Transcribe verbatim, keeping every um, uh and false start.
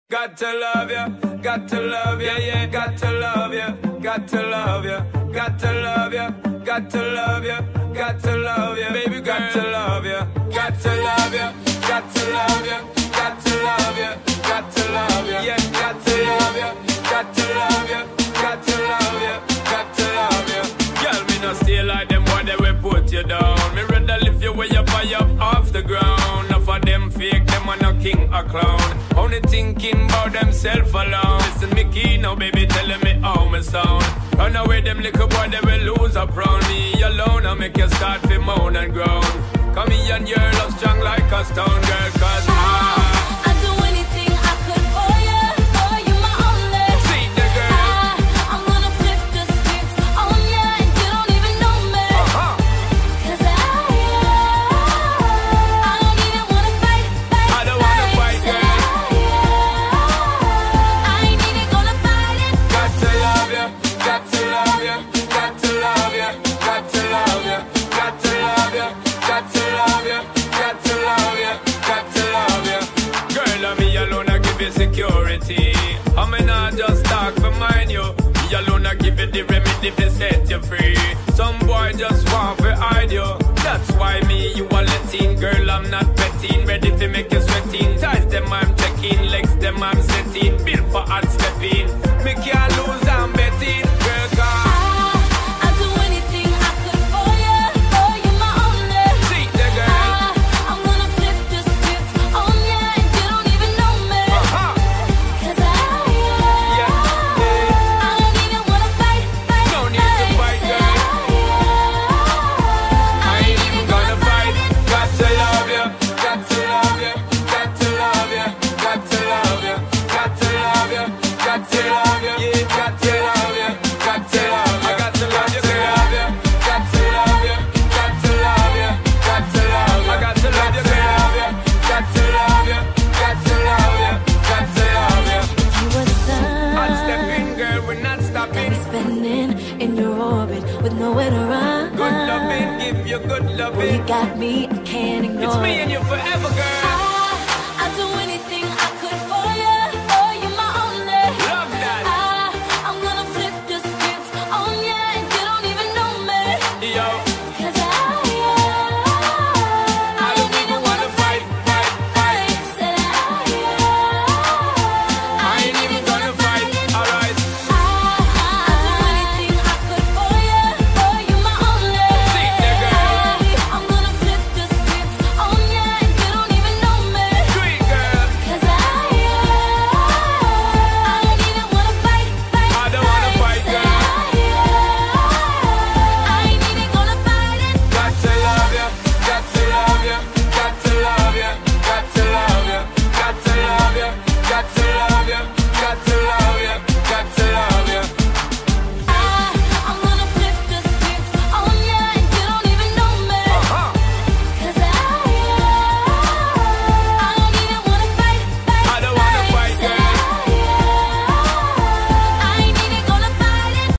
Got to love ya, got to love ya, yeah, got to love ya, got to love ya, got to love ya, got to love ya, got to love ya, baby, got to love ya, got to love ya, got to love ya, got to love ya, got to love ya, yeah, got to love ya, got to love ya, got to love ya, got to love ya. Girl, me no stay like them when they will put you down. Me rather lift you way up high up off the ground. Enough of them fake, them are no king or clown. Only thinking about themself alone. Listen, Mickey, now baby, telling me how me sound. Run away, them little boy, they will lose up round me alone. I make you start to moan and groan. Come here and your love strong like a stone girl, cause I I'd do anything I could for you, for you my only. see the girl. I, I'm gonna flip the script on ya and you don't even know me. Uh-huh. Cause I, I don't even wanna fight, fight, I don't wanna fight, Say girl. I, I ain't even gonna fight it. Got to love ya, got to love ya, got to love ya, got to love ya, got to love ya, got to love ya, got to love ya, got to love ya. Girl, I'm me alone, I give you security. I may not just talk for mine, you. Me alone, I give you the remedy to set you free. Some boy just want to hide you. That's why me, you are letting. Girl, I'm not betting. Ready to make you sweating. Ties them, I'm checking. Legs them, I'm setting. Built for hard stepping. Me can't lose, I'm betting. Girl, God. I'd do anything I could for you, for you my only. See the girl. I, I'm gonna flip the script on ya and you don't even know me. Uh-huh. Cause I, Yeah, yeah. I don't even wanna fight, fight, No need to fight, Say girl. I, I ain't even gonna fight. Got to love ya, got to love ya, got to love ya, got to love ya, got to love ya, got to love ya, yeah, got to love ya, got to love ya, got to love ya, got to love ya, got to love ya, got to love ya, got to love ya, got to love ya, got to love ya, got to love ya. you were the sun. Hot stepping, girl, we're not stopping. Spinning in your orbit with nowhere to run. Good loving, give you good Well, you loving. got me, I can't ignore It's me it. and you forever, girl. I, I'd do